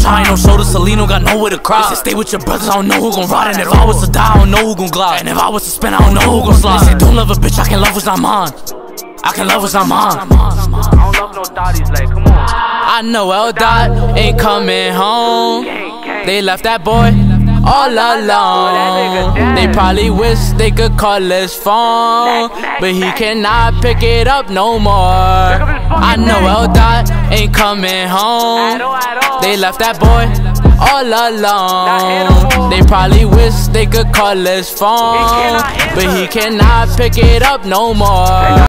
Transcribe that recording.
I ain't no shoulder, Salino got nowhere to cry. They say stay with your brothers, I don't know who gon' ride. And if I was to die, I don't know who gon' glide. And if I was to spin, I don't know who gon' slide. They say don't love a bitch, I can love what's not mine. I can love what's not mine. I don't love no thotties, like, come on. I know LDOT ain't coming home. They left that boy all alone. They probably wish they could call his phone, but he cannot pick it up no more. I know LDOT ain't coming home. They left that boy all alone. They probably wish they could call his phone, but he cannot pick it up no more.